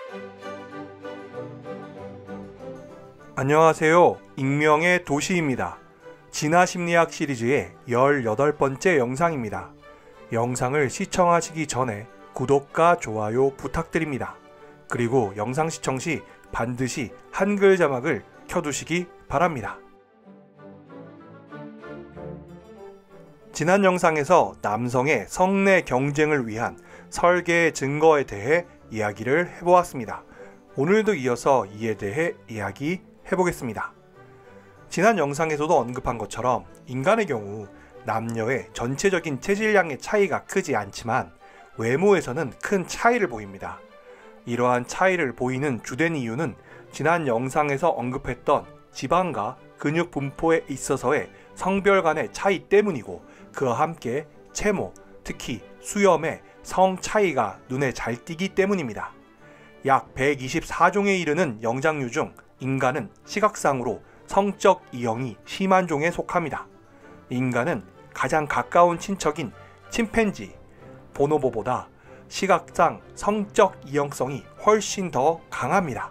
안녕하세요. 익명의 도시입니다. 진화심리학 시리즈의 18번째 영상입니다. 영상을 시청하시기 전에 구독과 좋아요 부탁드립니다. 그리고 영상 시청 시 반드시 한글 자막을 켜두시기 바랍니다. 지난 영상에서 남성의 성내 경쟁을 위한 설계의 증거에 대해 이야기를 해보았습니다. 오늘도 이어서 이에 대해 이야기해보겠습니다. 지난 영상에서도 언급한 것처럼 인간의 경우 남녀의 전체적인 체질량의 차이가 크지 않지만 외모에서는 큰 차이를 보입니다. 이러한 차이를 보이는 주된 이유는 지난 영상에서 언급했던 지방과 근육 분포에 있어서의 성별 간의 차이 때문이고, 그와 함께 체모, 특히 수염의 성 차이가 눈에 잘 띄기 때문입니다. 약 124종에 이르는 영장류 중 인간은 시각상으로 성적 이형이 심한 종에 속합니다. 인간은 가장 가까운 친척인 침팬지, 보노보보다 시각상 성적 이형성이 훨씬 더 강합니다.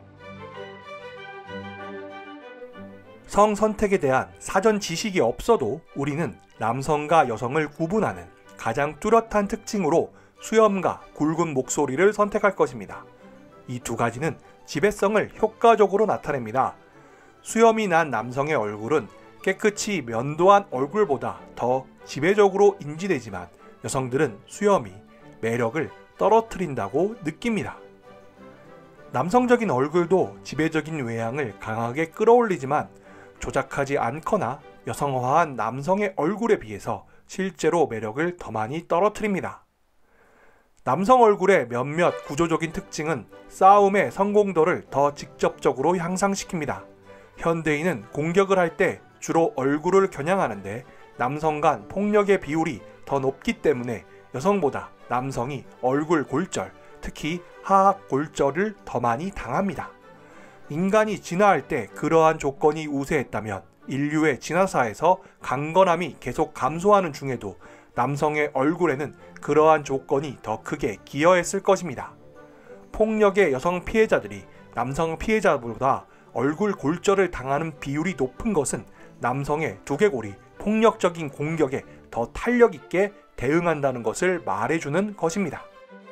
성선택에 대한 사전 지식이 없어도 우리는 남성과 여성을 구분하는 가장 뚜렷한 특징으로 수염과 굵은 목소리를 선택할 것입니다. 이 두 가지는 지배성을 효과적으로 나타냅니다. 수염이 난 남성의 얼굴은 깨끗이 면도한 얼굴보다 더 지배적으로 인지되지만 여성들은 수염이 매력을 떨어뜨린다고 느낍니다. 남성적인 얼굴도 지배적인 외양을 강하게 끌어올리지만 조작하지 않거나 여성화한 남성의 얼굴에 비해서 실제로 매력을 더 많이 떨어뜨립니다. 남성 얼굴의 몇몇 구조적인 특징은 싸움의 성공도를 더 직접적으로 향상시킵니다. 현대인은 공격을 할 때 주로 얼굴을 겨냥하는데 남성 간 폭력의 비율이 더 높기 때문에 여성보다 남성이 얼굴 골절, 특히 하악 골절을 더 많이 당합니다. 인간이 진화할 때 그러한 조건이 우세했다면 인류의 진화사에서 강건함이 계속 감소하는 중에도 남성의 얼굴에는 그러한 조건이 더 크게 기여했을 것입니다. 폭력의 여성 피해자들이 남성 피해자보다 얼굴 골절을 당하는 비율이 높은 것은 남성의 두개골이 폭력적인 공격에 더 탄력 있게 대응한다는 것을 말해주는 것입니다.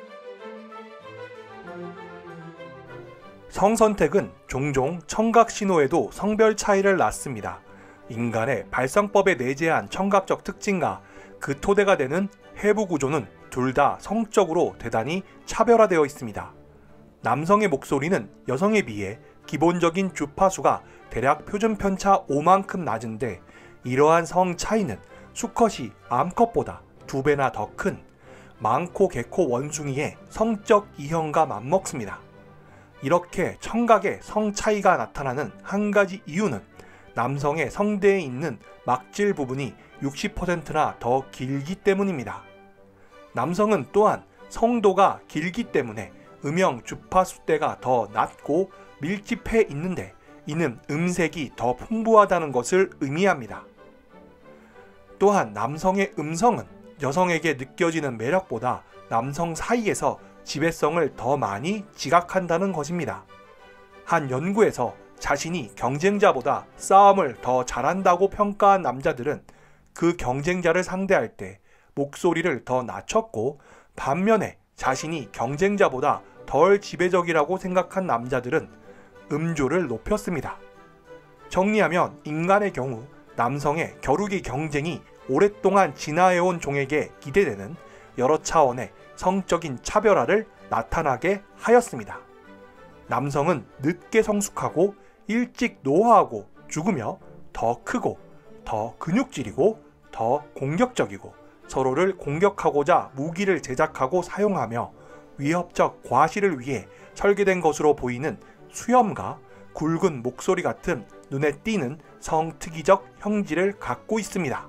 성선택은 종종 청각신호에도 성별 차이를 낳습니다. 인간의 발성법에 내재한 청각적 특징과 그 토대가 되는 해부 구조는 둘 다 성적으로 대단히 차별화되어 있습니다. 남성의 목소리는 여성에 비해 기본적인 주파수가 대략 표준 편차 5만큼 낮은데, 이러한 성 차이는 수컷이 암컷보다 2배나 더 큰 망코 개코 원숭이의 성적 이형과 맞먹습니다. 이렇게 청각의 성 차이가 나타나는 한 가지 이유는 남성의 성대에 있는 막질 부분이 60%나 더 길기 때문입니다. 남성은 또한 성도가 길기 때문에 음영 주파수대가 더 낮고 밀집해 있는데, 이는 음색이 더 풍부하다는 것을 의미합니다. 또한 남성의 음성은 여성에게 느껴지는 매력보다 남성 사이에서 지배성을 더 많이 지각한다는 것입니다. 한 연구에서 자신이 경쟁자보다 싸움을 더 잘한다고 평가한 남자들은 그 경쟁자를 상대할 때 목소리를 더 낮췄고, 반면에 자신이 경쟁자보다 덜 지배적이라고 생각한 남자들은 음조를 높였습니다. 정리하면 인간의 경우 남성의 겨루기 경쟁이 오랫동안 진화해온 종에게 기대되는 여러 차원의 성적인 차별화를 나타나게 하였습니다. 남성은 늦게 성숙하고 일찍 노화하고 죽으며 더 크고 더 근육질이고 더 공격적이고 서로를 공격하고자 무기를 제작하고 사용하며 위협적 과시를 위해 설계된 것으로 보이는 수염과 굵은 목소리 같은 눈에 띄는 성특이적 형질을 갖고 있습니다.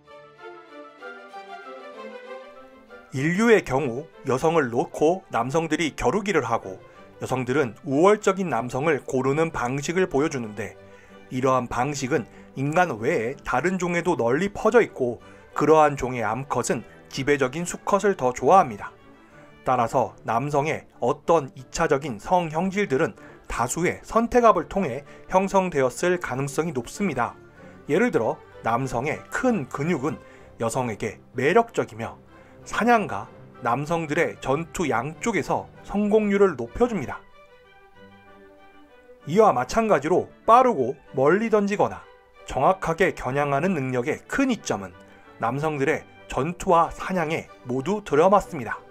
인류의 경우 여성을 놓고 남성들이 겨루기를 하고, 여성들은 우월적인 남성을 고르는 방식을 보여주는데, 이러한 방식은 인간 외에 다른 종에도 널리 퍼져 있고, 그러한 종의 암컷은 지배적인 수컷을 더 좋아합니다. 따라서 남성의 어떤 2차적인 성형질들은 다수의 선택압을 통해 형성되었을 가능성이 높습니다. 예를 들어 남성의 큰 근육은 여성에게 매력적이며 사냥과 남성들의 전투 양쪽에서 성공률을 높여줍니다. 이와 마찬가지로 빠르고 멀리 던지거나 정확하게 겨냥하는 능력의 큰 이점은 남성들의 전투와 사냥에 모두 들어맞습니다.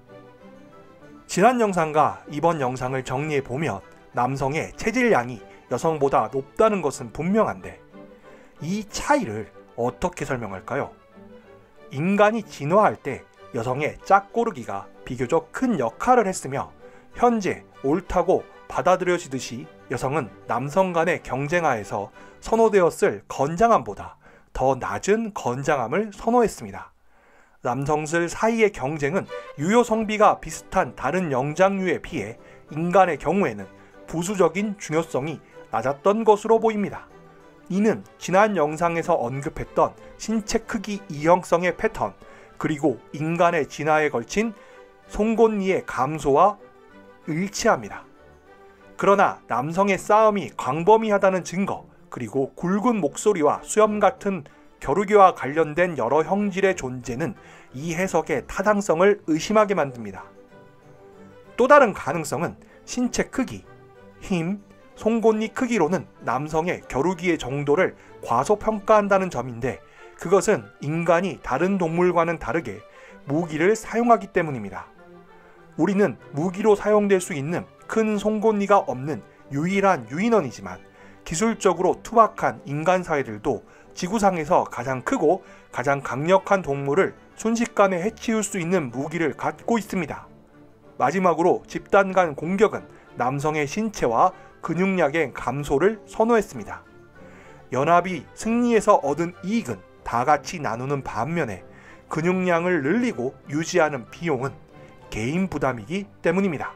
지난 영상과 이번 영상을 정리해보면 남성의 체질량이 여성보다 높다는 것은 분명한데 이 차이를 어떻게 설명할까요? 인간이 진화할 때 여성의 짝고르기가 비교적 큰 역할을 했으며 현재 옳다고 받아들여지듯이 여성은 남성 간의 경쟁하에서 선호되었을 건장함보다 더 낮은 건장함을 선호했습니다. 남성들 사이의 경쟁은 유효 성비가 비슷한 다른 영장류에 비해 인간의 경우에는 부수적인 중요성이 낮았던 것으로 보입니다. 이는 지난 영상에서 언급했던 신체 크기 이형성의 패턴, 그리고 인간의 진화에 걸친 송곳니의 감소와 일치합니다. 그러나 남성의 싸움이 광범위하다는 증거, 그리고 굵은 목소리와 수염 같은 겨루기와 관련된 여러 형질의 존재는 이 해석의 타당성을 의심하게 만듭니다. 또 다른 가능성은 신체 크기, 힘, 송곳니 크기로는 남성의 겨루기의 정도를 과소평가한다는 점인데 그것은 인간이 다른 동물과는 다르게 무기를 사용하기 때문입니다. 우리는 무기로 사용될 수 있는 큰 송곳니가 없는 유일한 유인원이지만 기술적으로 투박한 인간 사회들도 지구상에서 가장 크고 가장 강력한 동물을 순식간에 해치울 수 있는 무기를 갖고 있습니다. 마지막으로 집단 간 공격은 남성의 신체와 근육량의 감소를 선호했습니다. 연합이 승리에서 얻은 이익은 다 같이 나누는 반면에 근육량을 늘리고 유지하는 비용은 개인 부담이기 때문입니다.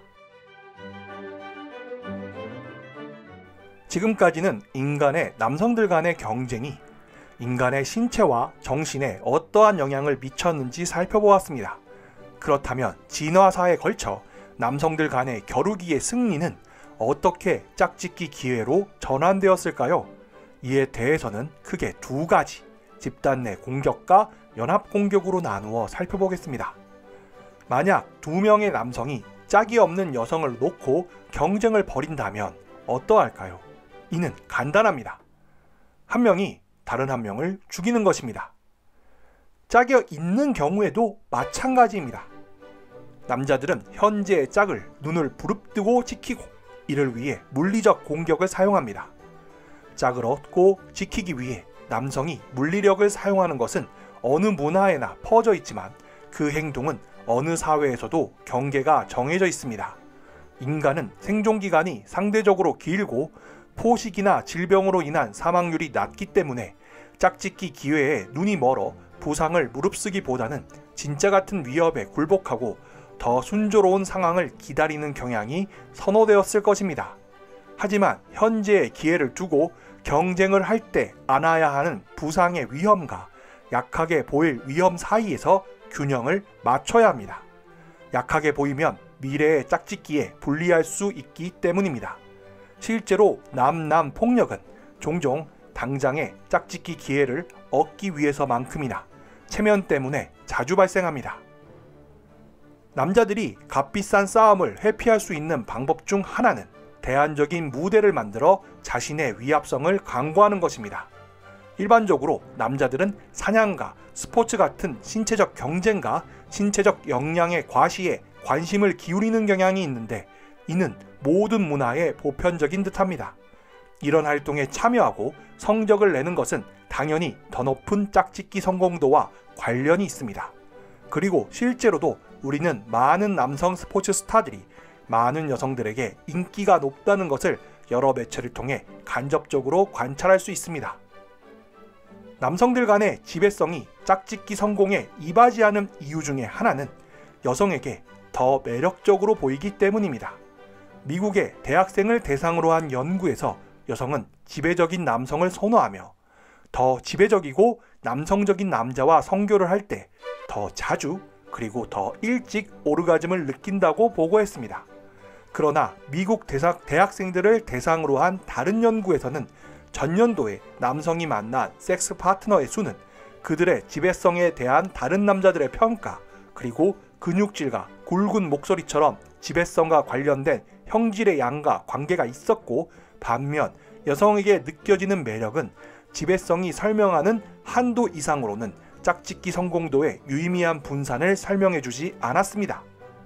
지금까지는 인간의 남성들 간의 경쟁이 인간의 신체와 정신에 어떠한 영향을 미쳤는지 살펴보았습니다. 그렇다면 진화사에 걸쳐 남성들 간의 겨루기의 승리는 어떻게 짝짓기 기회로 전환되었을까요? 이에 대해서는 크게 두 가지, 집단 내 공격과 연합 공격으로 나누어 살펴보겠습니다. 만약 두 명의 남성이 짝이 없는 여성을 놓고 경쟁을 벌인다면 어떠할까요? 이는 간단합니다. 한 명이 다른 한 명을 죽이는 것입니다. 짝이 있는 경우에도 마찬가지입니다. 남자들은 현재의 짝을 눈을 부릅뜨고 지키고 이를 위해 물리적 공격을 사용합니다. 짝을 얻고 지키기 위해 남성이 물리력을 사용하는 것은 어느 문화에나 퍼져 있지만 그 행동은 어느 사회에서도 경계가 정해져 있습니다. 인간은 생존기간이 상대적으로 길고 포식이나 질병으로 인한 사망률이 낮기 때문에 짝짓기 기회에 눈이 멀어 부상을 무릅쓰기보다는 진짜 같은 위협에 굴복하고 더 순조로운 상황을 기다리는 경향이 선호되었을 것입니다. 하지만 현재의 기회를 두고 경쟁을 할 때 안아야 하는 부상의 위험과 약하게 보일 위험 사이에서 균형을 맞춰야 합니다. 약하게 보이면 미래의 짝짓기에 불리할 수 있기 때문입니다. 실제로 남남 폭력은 종종 당장의 짝짓기 기회를 얻기 위해서만큼이나 체면 때문에 자주 발생합니다. 남자들이 값비싼 싸움을 회피할 수 있는 방법 중 하나는 대안적인 무대를 만들어 자신의 위압성을 강구하는 것입니다. 일반적으로 남자들은 사냥과 스포츠 같은 신체적 경쟁과 신체적 역량의 과시에 관심을 기울이는 경향이 있는데 이는 모든 문화의 보편적인 듯합니다. 이런 활동에 참여하고 성적을 내는 것은 당연히 더 높은 짝짓기 성공도와 관련이 있습니다. 그리고 실제로도 우리는 많은 남성 스포츠 스타들이 많은 여성들에게 인기가 높다는 것을 여러 매체를 통해 간접적으로 관찰할 수 있습니다. 남성들 간의 지배성이 짝짓기 성공에 이바지하는 이유 중에 하나는 여성에게 더 매력적으로 보이기 때문입니다. 미국의 대학생을 대상으로 한 연구에서 여성은 지배적인 남성을 선호하며 더 지배적이고 남성적인 남자와 성교를 할 때 더 자주 그리고 더 일찍 오르가즘을 느낀다고 보고했습니다. 그러나 미국 대학생들을 대상으로 한 다른 연구에서는 전년도에 남성이 만난 섹스 파트너의 수는 그들의 지배성에 대한 다른 남자들의 평가, 그리고 근육질과 굵은 목소리처럼 지배성과 관련된 형질의 양과 관계가 있었고, 반면 여성에게 느껴지는 매력은 지배성이 설명하는 한도 이상으로는 짝짓기 성공도의 유의미한 분산을 설명해주지 않았습니다.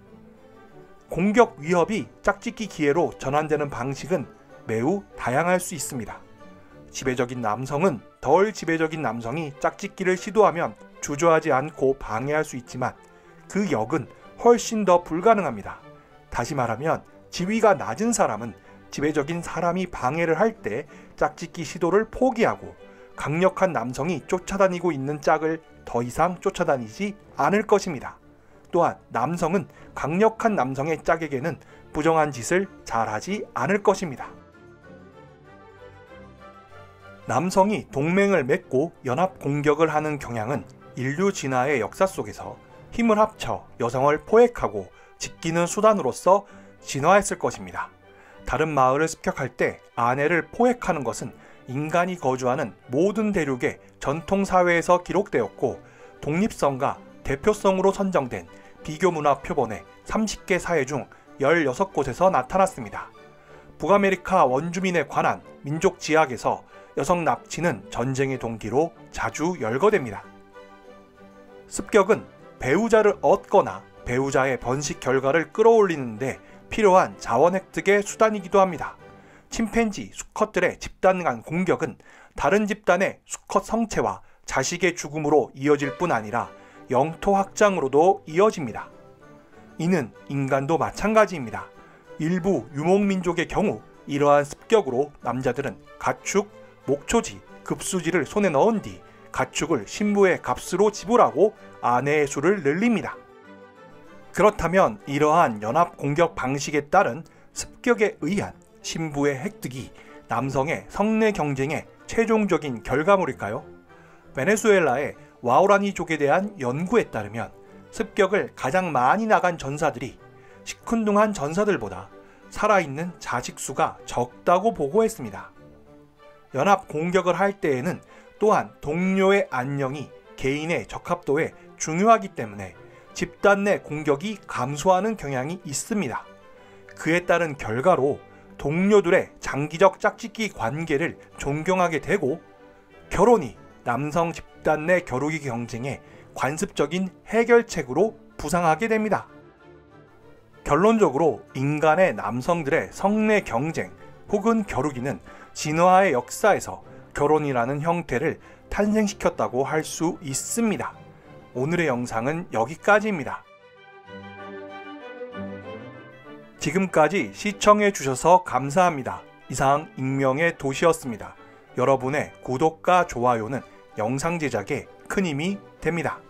공격 위협이 짝짓기 기회로 전환되는 방식은 매우 다양할 수 있습니다. 지배적인 남성은 덜 지배적인 남성이 짝짓기를 시도하면 주저하지 않고 방해할 수 있지만 그 역은 훨씬 더 불가능합니다. 다시 말하면 지위가 낮은 사람은 지배적인 사람이 방해를 할 때 짝짓기 시도를 포기하고, 강력한 남성이 쫓아다니고 있는 짝을 더 이상 쫓아다니지 않을 것입니다. 또한 남성은 강력한 남성의 짝에게는 부정한 짓을 잘하지 않을 것입니다. 남성이 동맹을 맺고 연합 공격을 하는 경향은 인류 진화의 역사 속에서 힘을 합쳐 여성을 포획하고 지키는 수단으로서 진화했을 것입니다. 다른 마을을 습격할 때 아내를 포획하는 것은 인간이 거주하는 모든 대륙의 전통사회에서 기록되었고, 독립성과 대표성으로 선정된 비교문화 표본의 30개 사회 중 16곳에서 나타났습니다. 북아메리카 원주민에 관한 민족 지학에서 여성 납치는 전쟁의 동기로 자주 열거됩니다. 습격은 배우자를 얻거나 배우자의 번식 결과를 끌어올리는데 필요한 자원 획득의 수단이기도 합니다. 침팬지, 수컷들의 집단 간 공격은 다른 집단의 수컷 성체와 자식의 죽음으로 이어질 뿐 아니라 영토 확장으로도 이어집니다. 이는 인간도 마찬가지입니다. 일부 유목민족의 경우 이러한 습격으로 남자들은 가축, 목초지, 급수지를 손에 넣은 뒤 가축을 신부의 값으로 지불하고 아내의 수를 늘립니다. 그렇다면 이러한 연합 공격 방식에 따른 습격에 의한 신부의 획득이 남성의 성내 경쟁의 최종적인 결과물일까요? 베네수엘라의 와우라니족에 대한 연구에 따르면 습격을 가장 많이 나간 전사들이 시큰둥한 전사들보다 살아있는 자식 수가 적다고 보고했습니다. 연합 공격을 할 때에는 또한 동료의 안녕이 개인의 적합도에 중요하기 때문에 집단 내 공격이 감소하는 경향이 있습니다. 그에 따른 결과로 동료들의 장기적 짝짓기 관계를 존경하게 되고, 결혼이 남성 집단 내 겨루기 경쟁의 관습적인 해결책으로 부상하게 됩니다. 결론적으로 인간의 남성들의 성내 경쟁 혹은 겨루기는 진화의 역사에서 결혼이라는 형태를 탄생시켰다고 할 수 있습니다. 오늘의 영상은 여기까지입니다. 지금까지 시청해 주셔서 감사합니다. 이상 익명의 도시였습니다. 여러분의 구독과 좋아요는 영상 제작에 큰 힘이 됩니다.